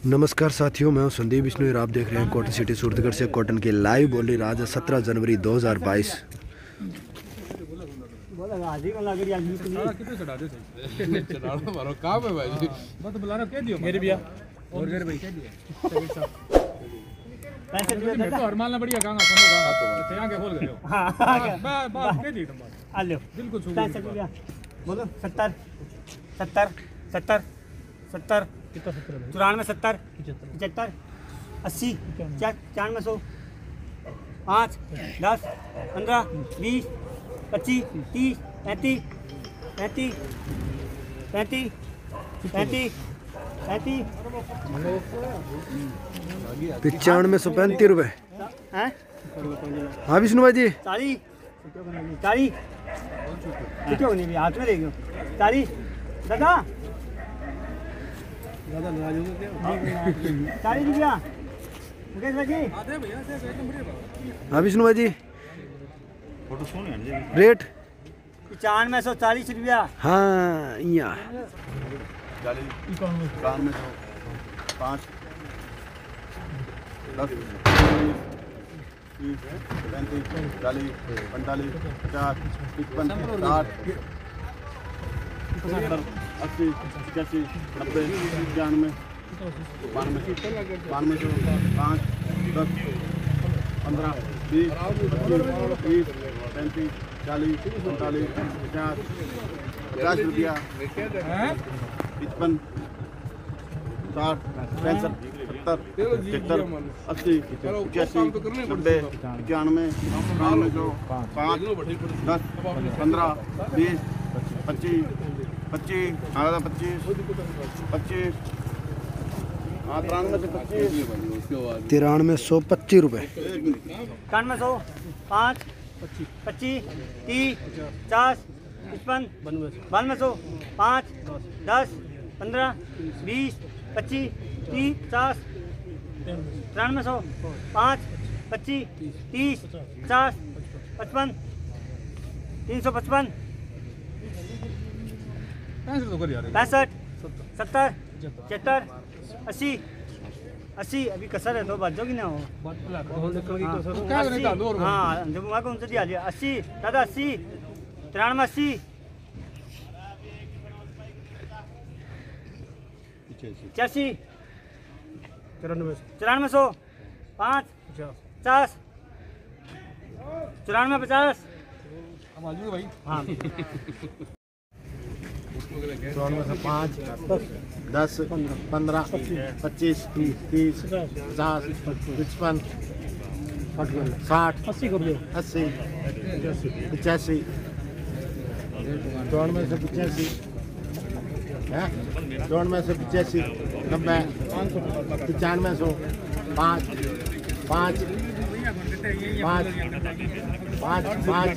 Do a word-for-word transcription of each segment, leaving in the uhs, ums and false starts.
नमस्कार साथियों, मैं हूं संदीप विष्णु और आप देख रहे हैं कॉटन सिटी सूरतगढ़ से कॉटन की लाइव बोली। आज सत्रह जनवरी दो हज़ार बाईस। सत्तर सत्तर सत्तर सत्तर चौरानवे सत्तर पचहत्तर अस्सी छियानवे सौ पाँच दस पंद्रह बीस पच्चीस तीस पैंतीस पैंतीस पैंतीस पैंतीस पैंतीस पचानवे सौ पैंतीस रुपये। हाँ विष्णु भाई जी, चालीस चालीस कितने होने भी हाथ में देख चालीस दादा चालीस रुपया मुकेश भाई जी। हाँ विष्णु भाई जी, रेट पचानवे सौ चालीस रुपया। हाँ यहाँ इक्यानवे सौ पाँच दस तीस पैंतीस चालीस पैंतालीस पचास पचपन साठ सत्तर अस्सी पचासी नब्बे पचानवे बानवे बानवे सौ पाँच दस पंद्रह बीस पच्चीस तीस पैंतीस चालीस पैंतालीस पचास पचास रुपया पचपन साठ पैंसठ सत्तर पचहत्तर अस्सी पचासी नब्बे इक्यानवे बानवे सौ पाँच दस पंद्रह बीस पच्चीस पच्चीस हाँ पच्चीस पच्चीस हाँ तिरानवे से पच्चीस तिरानवे सौ पच्चीस रुपये। इक्यानवे सौ पाँच पच्चीस तीस पचास पचपन बानवे सौ पाँच दस पंद्रह बीस पच्चीस तीस पचास तिरानवे सौ पाँच पच्चीस तीस पचास पचपन तीन सौ पचपन पैंसठ सत्तर पचहत्तर अस्सी अस्सी अभी कसर है तो बात जोगी ना हो। हाँ जब वहाँ उनसे दिया लिया अस्सी दादा अस्सी तिरानवे अस्सी पचासी चौरानवे सौ पाँच पचास चौरानवे पचास हाँ चौरानवे से पाँच दस पंद्रह पच्चीस तीस पचास पचपन साठ अस्सी अस्सी पचासी चौरानवे से पचासी चौरानवे से पचासी नब्बे पचानवे सौ पाँच पाँच पाँच पाँच पाँच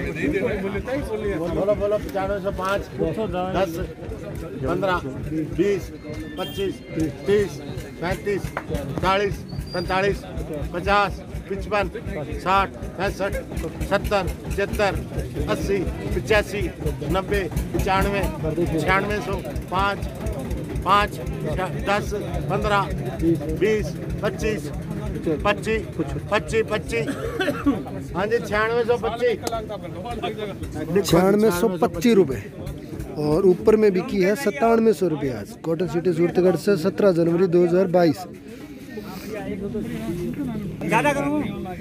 बोलो बोलो पचानवे सौ पाँच दस पंद्रह बीस पच्चीस तीस पैंतीस चालीस पैंतालीस पचास पचपन साठ पैंसठ सत्तर पचहत्तर अस्सी पचासी नब्बे पचानवे छियानवे सौ पाँच पाँच दस पंद्रह बीस पच्चीस पच्चीस पच्चीस पच्चीस हाँ जी छियानवे सौ पच्चीस छियानवे सौ पच्चीस रुपये और ऊपर में बिकी है सत्तानवे सौ रुपये। आज कॉटन सिटी सूरतगढ़ से सत्रह जनवरी दो हज़ार बाईस। ज़्यादा करूँ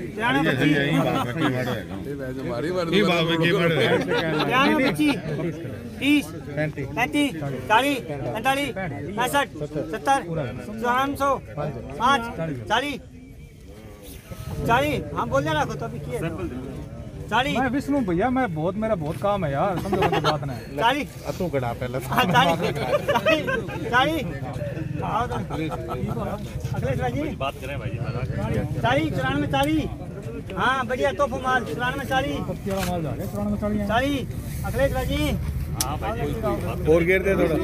पच्चीस तीस पैंतीस चालीस पैंतालीस पैंसठ सत्तर चौरानवे सौ पाँच चालीस चालीस हाँ बोल देना तो अभी चालीस। मैं विष्णु भैया मैं बहुत मेरा बहुत काम है यार, समझो मुझे बात ना है। चालीस तू गड़ा पहले चालीस चालीस अखिलेश जी बात करें भाई चालीस चौरानवे चालीस हाँ बढ़िया तोहफा माल चौरानवे चालीस चालीस अखिलेश जी और गिर दे थोड़ा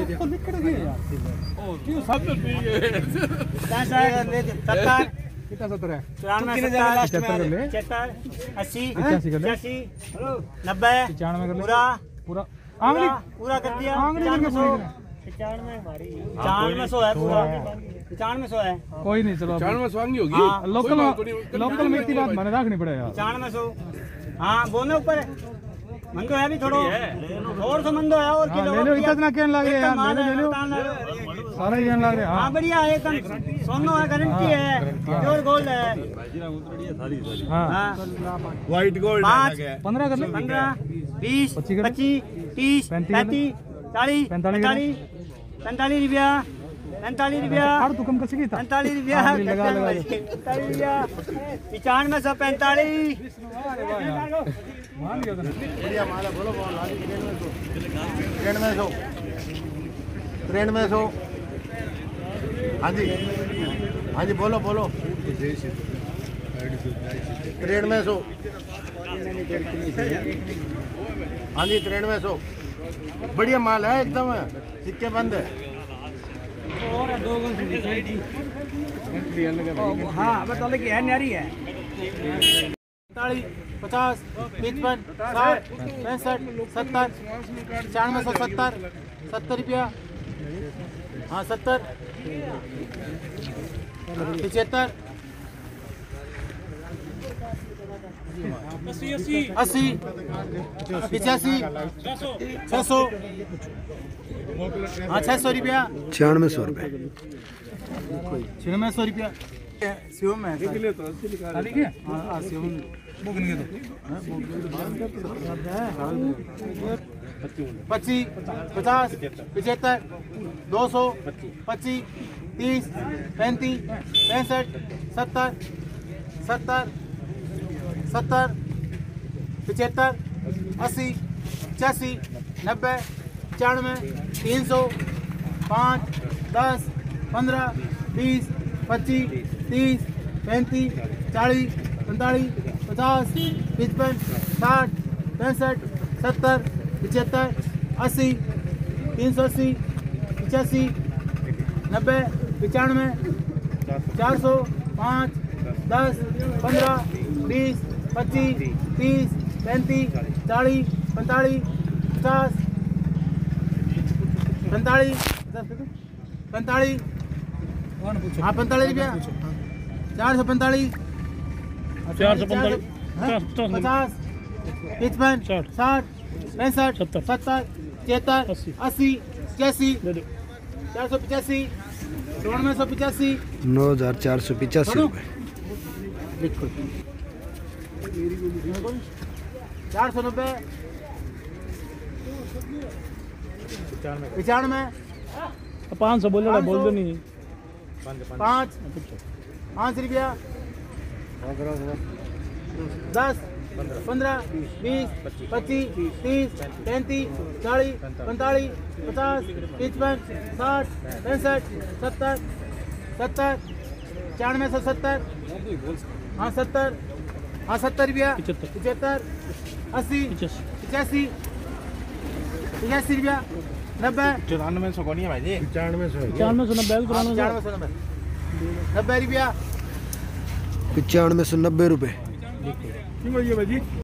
सत्तर कितना सत्तर है चौरानवे पचहत्तर अस्सी पचासी नब्बे पूरा पूरा पूरा कर दिया पचानवे सौ पचानवे है पूरा। पचानवे सौ है कोई नहीं चलो चार में स्वांगी होगी हाँ लोकल लोकल में इतनी बात मैंने रखनी पड़ेगा पचानवे सौ हाँ बोने ऊपर मंदो है भी थोड़ो और तो मंदो है और हाँ, किलो ले लो इतना कहने लगे यार माल ले है, लो बताना ले है। लो सारा ही कहने लगे हाँ हाँ बढ़िया है एकदम सोनो है गारंटी है प्योर गोल्ड है हाँ हाँ व्हाइट गोल्ड पाँच पंद्रह कर लो पंद्रह बीस पच्चीस कर लो। पच्चीस तीस पैंतीस कर लो। पैंतीस चालीस पैंतालीस कर लो। पैंतालीस पैंतालीस रुपया पैंतालीस रुपया और तू कम कर सकी था पैंतालीस रुपया हाँ, लगा लगा पैंतालीस रुपया पचानवे सौ पैंतालीस मान गया था बढ़िया माल है बोलो बोलो तिरानवे सौ तिरानवे सौ हाँ जी हाँ जी बोलो बोलो तिरानवे सौ हाँ जी तिरानवे सौ बढ़िया माल है एकदम सिक्के बंद है हाँ बता की है न्यारी है पैंतालीस पचास पचपन साठ पैंसठ सत्तर पचानवे सौ सत्तर सत्तर रुपया हाँ सत्तर पचहत्तर अस्सी पिचासी छः सौ हाँ छः सौ रुपया छियानवे सौ रुपये छियानवे सौ रुपया शिव में ठीक है हाँ हाँ, शिव में बुक नहीं तो पच्चीस पचास पचहत्तर दो सौ पच्चीस तीस पैंतीस पैंसठ सत्तर सत्तर सत्तर पचहत्तर अस्सी पचासी नब्बे पचानवे तीन सौ पाँच दस पंद्रह बीस पच्चीस तीस पैंतीस चालीस पैंतालीस पचास पचपन साठ पैंसठ सत्तर पचहत्तर अस्सी तीन सौ अस्सी पचासी नब्बे पचानवे चार सौ पाँच दस पंद्रह बीस पच्चीस तीस पैंतीस चालीस पैंतालीस पचास पैंतालीस पैंतालीस हाँ पैंतालीस रुपया चार सौ पैंतालीस चार सौ पैंतालीस पचास पचपन साठ पैंसठ सत्तर तिहत्तर अस्सी इक्यासी चार सौ पचासी चौरानवे सौ पचासी नौ हजार चार सौ पिचासी रुपये चार सौ नब्बे पचानवे पाँच सौ बोल बोल दो नहीं पाँच पाँच रुपया दस पंद्रह बीस पच्चीस तीस पैंतीस चालीस पैंतालीस पचास पचपन साठ पैंसठ सत्तर सत्तर पचानवे सौ सत्तर हाँ सत्तर हाँ सत्तर रुपया पचहत्तर अस्सी पचासी पचासी रुपया नब्बे चौरानवे सौ कौन है भाई जी पचानवे सौ पचानवे सौ नब्बे पचानवे सौ नब्बे नब्बे रुपया पचानवे सौ नब्बे रुपये भाई जी